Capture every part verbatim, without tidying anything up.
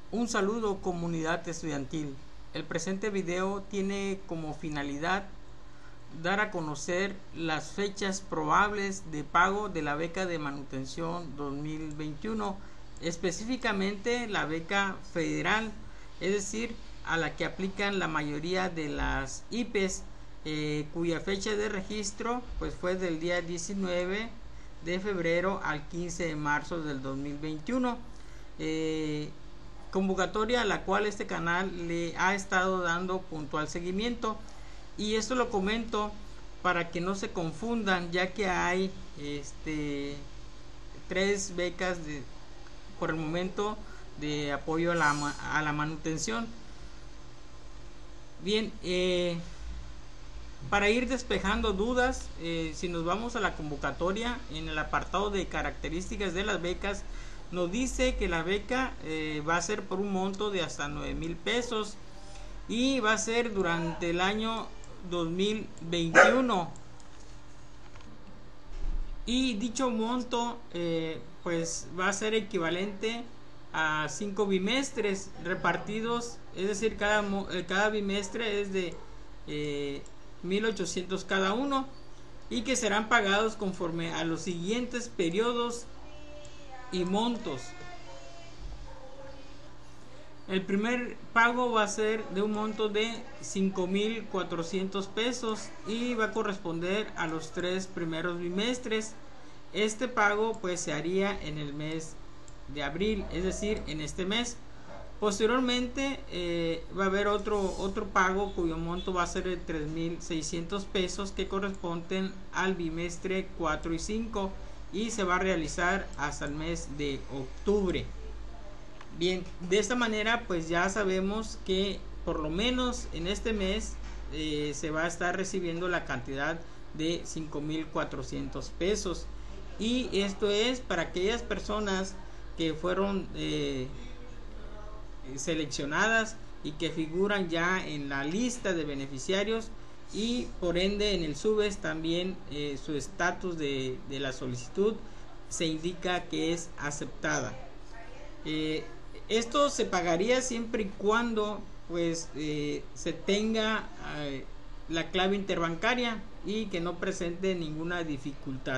Un saludo, comunidad estudiantil. El presente video tiene como finalidad dar a conocer las fechas probables de pago de la beca de manutención dos mil veintiuno, específicamente la beca federal, es decir, a la que aplican la mayoría de las I P E S, eh, cuya fecha de registro pues fue del día diecinueve de febrero al quince de marzo del dos mil veintiuno. Eh, convocatoria a la cual este canal le ha estado dando puntual seguimiento, y esto lo comento para que no se confundan, ya que hay este tres becas de, por el momento, de apoyo a la, a la manutención. Bien, eh, para ir despejando dudas, eh, si nos vamos a la convocatoria, en el apartado de características de las becas, nos dice que la beca eh, va a ser por un monto de hasta nueve mil pesos y va a ser durante el año dos mil veintiuno, y dicho monto eh, pues va a ser equivalente a cinco bimestres repartidos, es decir, cada, cada bimestre es de eh, mil ochocientos cada uno, y que serán pagados conforme a los siguientes periodos y montos. El primer pago va a ser de un monto de cinco mil cuatrocientos pesos y va a corresponder a los tres primeros bimestres. Este pago pues se haría en el mes de abril, es decir, en este mes. Posteriormente eh, va a haber otro, otro pago cuyo monto va a ser de tres mil seiscientos pesos, que corresponden al bimestre cuatro y cinco, y se va a realizar hasta el mes de octubre. Bien, de esta manera pues ya sabemos que por lo menos en este mes eh, se va a estar recibiendo la cantidad de cinco mil cuatrocientos pesos, y esto es para aquellas personas que fueron eh, seleccionadas y que figuran ya en la lista de beneficiarios, y por ende en el SUBES también eh, su estatus de, de la solicitud se indica que es aceptada. Eh, esto se pagaría siempre y cuando pues eh, se tenga eh, la clave interbancaria y que no presente ninguna dificultad.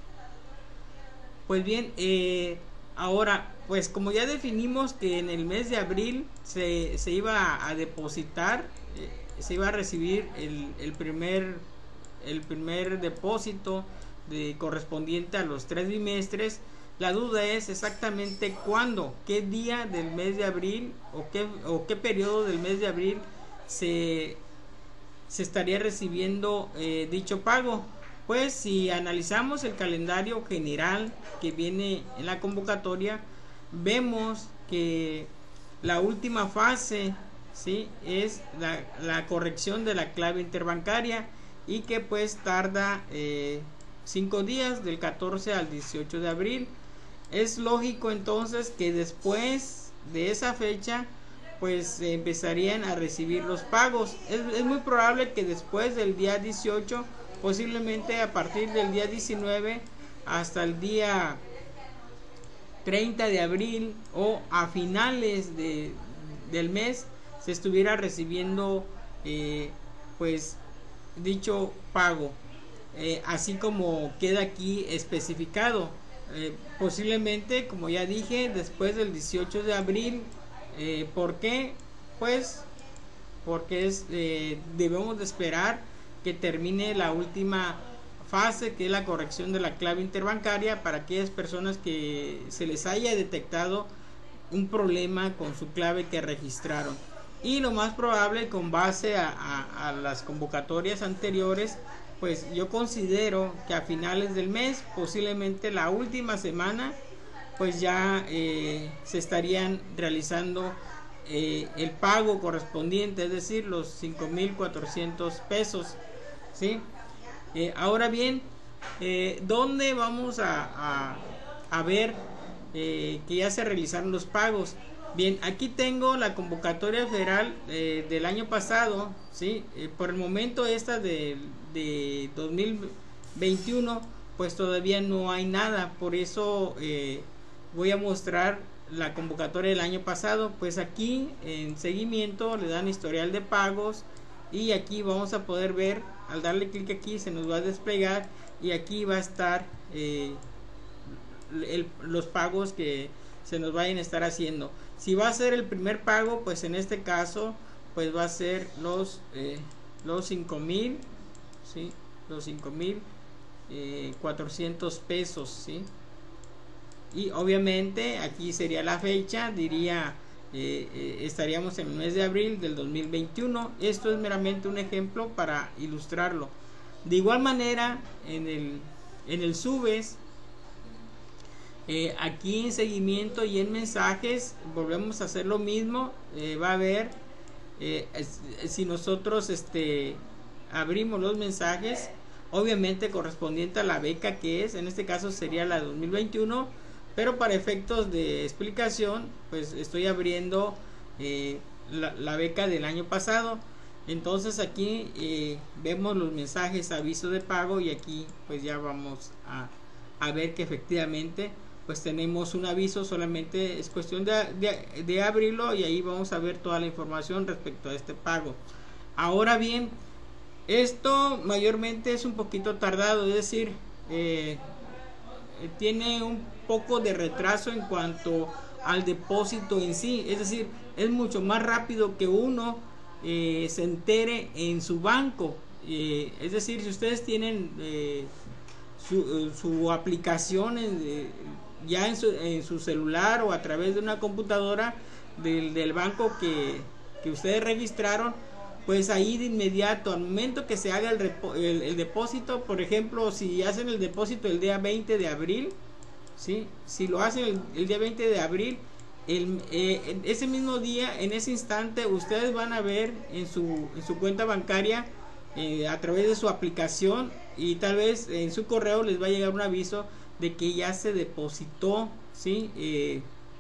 Pues bien, eh, ahora pues como ya definimos que en el mes de abril se, se iba a depositar, eh, se iba a recibir el, el primer el primer depósito de correspondiente a los tres bimestres. La duda es exactamente cuándo, qué día del mes de abril o qué, o qué periodo del mes de abril se, se estaría recibiendo eh, dicho pago. Pues si analizamos el calendario general que viene en la convocatoria, vemos que la última fase, ¿sí?, es la, la corrección de la clave interbancaria, y que pues tarda eh, cinco días, del catorce al dieciocho de abril. Es lógico entonces que después de esa fecha pues eh, empezarían a recibir los pagos. Es, es muy probable que después del día dieciocho, posiblemente a partir del día diecinueve hasta el día treinta de abril o a finales de, del mes, se estuviera recibiendo eh, pues dicho pago, eh, así como queda aquí especificado. Eh, posiblemente, como ya dije, después del dieciocho de abril. Eh, ¿Por qué? Pues porque es, eh, debemos de esperar que termine la última fase, que es la corrección de la clave interbancaria, para aquellas personas que se les haya detectado un problema con su clave que registraron. Y lo más probable, con base a, a, a las convocatorias anteriores, pues yo considero que a finales del mes, posiblemente la última semana, pues ya eh, se estarían realizando eh, el pago correspondiente, es decir, los cinco mil cuatrocientos pesos, ¿sí? Eh, ahora bien, eh, ¿dónde vamos a, a, a ver eh, que ya se realizaron los pagos? Bien, aquí tengo la convocatoria federal eh, del año pasado, ¿sí? Eh, por el momento esta de, de dos mil veintiuno pues todavía no hay nada, por eso eh, voy a mostrar la convocatoria del año pasado. Pues aquí en seguimiento le dan historial de pagos y aquí vamos a poder ver, al darle clic aquí se nos va a desplegar y aquí va a estar eh, el, los pagos que se nos vayan a estar haciendo. Si va a ser el primer pago, pues en este caso pues va a ser los eh, los cinco mil, ¿sí? Los cinco mil cuatrocientos pesos, ¿sí? Y obviamente aquí sería la fecha, diría eh, eh, estaríamos en el mes de abril del dos mil veintiuno. Esto es meramente un ejemplo para ilustrarlo. De igual manera en el en el subes, eh, aquí en seguimiento y en mensajes volvemos a hacer lo mismo. Eh, va a ver eh, si nosotros este abrimos los mensajes, obviamente correspondiente a la beca que es, en este caso sería la dos mil veintiuno, pero para efectos de explicación pues estoy abriendo eh, la, la beca del año pasado. Entonces aquí eh, vemos los mensajes aviso de pago y aquí pues ya vamos a, a ver que efectivamente pues tenemos un aviso, solamente es cuestión de, de, de abrirlo y ahí vamos a ver toda la información respecto a este pago. Ahora bien, esto mayormente es un poquito tardado, es decir, eh, tiene un poco de retraso en cuanto al depósito en sí, es decir, es mucho más rápido que uno eh, se entere en su banco. Eh, es decir, si ustedes tienen eh, su, su aplicación en, eh, ya en su, en su celular o a través de una computadora del, del banco que, que ustedes registraron, pues ahí de inmediato, al momento que se haga el, el, el depósito, por ejemplo, si hacen el depósito el día veinte de abril, ¿sí? Si lo hacen el, el día veinte de abril, el, eh, ese mismo día, en ese instante, ustedes van a ver en su, en su cuenta bancaria, eh, a través de su aplicación, y tal vez en su correo les va a llegar un aviso de que ya se depositó, ¿sí? Eh,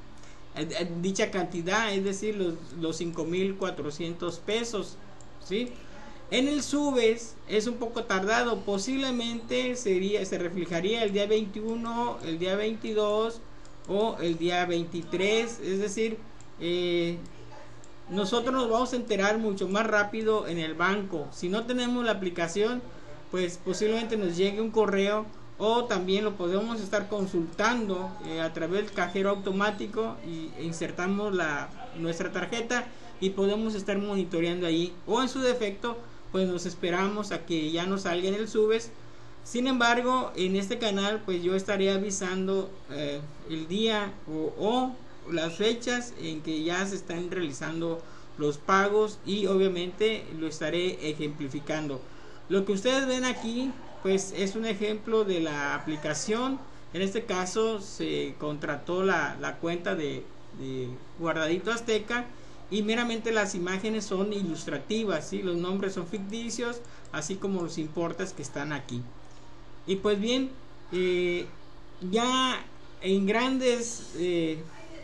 dicha cantidad, es decir, los, los cinco mil cuatrocientos pesos, ¿sí? En el subes es un poco tardado, posiblemente sería, se reflejaría el día veintiuno, el día veintidós o el día veintitrés, es decir, eh, nosotros nos vamos a enterar mucho más rápido en el banco. Si no tenemos la aplicación, pues posiblemente nos llegue un correo, o también lo podemos estar consultando eh, a través del cajero automático y insertamos la, nuestra tarjeta y podemos estar monitoreando ahí, o en su defecto pues nos esperamos a que ya nos salga en el subes. Sin embargo, en este canal pues yo estaré avisando eh, el día o, o las fechas en que ya se están realizando los pagos, y obviamente lo estaré ejemplificando. Lo que ustedes ven aquí pues es un ejemplo de la aplicación. En este caso se contrató la, la cuenta de, de Guardadito Azteca, y meramente las imágenes son ilustrativas, ¿sí? Los nombres son ficticios, así como los importes que están aquí. Y pues bien, eh, ya en grandes eh,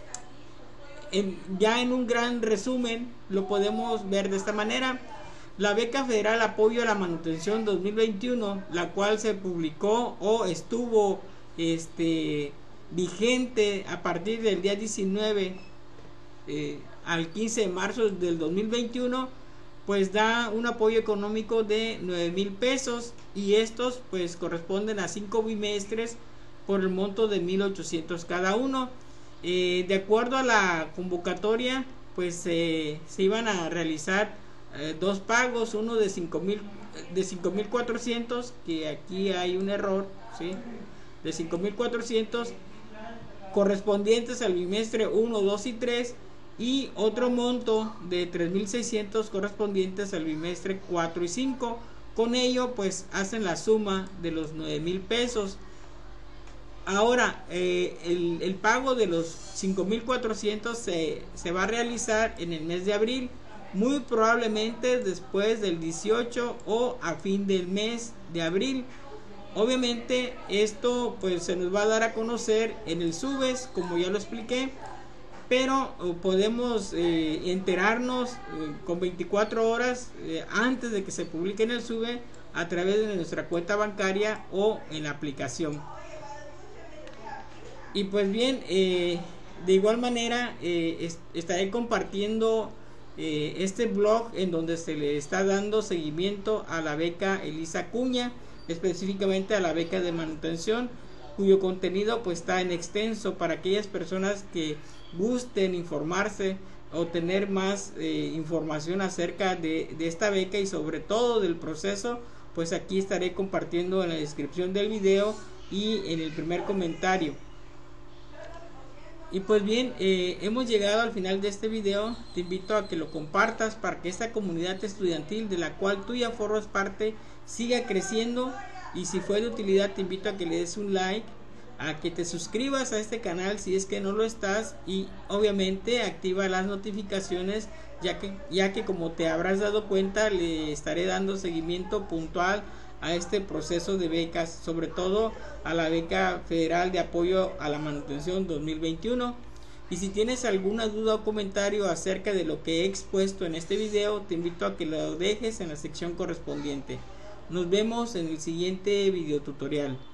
en, ya en un gran resumen lo podemos ver de esta manera. La beca federal apoyo a la manutención dos mil veintiuno, la cual se publicó o estuvo este vigente a partir del día diecinueve eh, al quince de marzo del dos mil veintiuno, pues da un apoyo económico de nueve mil pesos, y estos pues corresponden a cinco bimestres por el monto de mil ochocientos cada uno. Eh, de acuerdo a la convocatoria, pues eh, se iban a realizar Eh, dos pagos, uno de cinco mil de cinco mil cuatrocientos, que aquí hay un error, ¿sí? De cinco mil cuatrocientos correspondientes al bimestre uno, dos y tres, y otro monto de tres mil seiscientos correspondientes al bimestre cuatro y cinco. Con ello pues hacen la suma de los nueve mil pesos. Ahora eh, el, el pago de los cinco mil cuatrocientos se, se va a realizar en el mes de abril, muy probablemente después del dieciocho o a fin del mes de abril. Obviamente esto pues se nos va a dar a conocer en el subes, como ya lo expliqué, pero eh, podemos eh, enterarnos eh, con veinticuatro horas eh, antes de que se publique en el sube, a través de nuestra cuenta bancaria o en la aplicación. Y pues bien, eh, de igual manera eh, est estaré compartiendo eh, este blog en donde se le está dando seguimiento a la beca Elisa Acuña, específicamente a la beca de manutención, cuyo contenido pues está en extenso para aquellas personas que gusten informarse o tener más eh, información acerca de, de esta beca y sobre todo del proceso. Pues aquí estaré compartiendo en la descripción del video y en el primer comentario. Y pues bien, eh, hemos llegado al final de este video. Te invito a que lo compartas para que esta comunidad estudiantil de la cual tú ya formas parte siga creciendo. Y si fue de utilidad, te invito a que le des un like, a que te suscribas a este canal si es que no lo estás, y obviamente activa las notificaciones, ya que, ya que como te habrás dado cuenta, le estaré dando seguimiento puntual a este proceso de becas, sobre todo a la beca federal de apoyo a la manutención dos mil veintiuno. Y si tienes alguna duda o comentario acerca de lo que he expuesto en este video, te invito a que lo dejes en la sección correspondiente. Nos vemos en el siguiente video tutorial.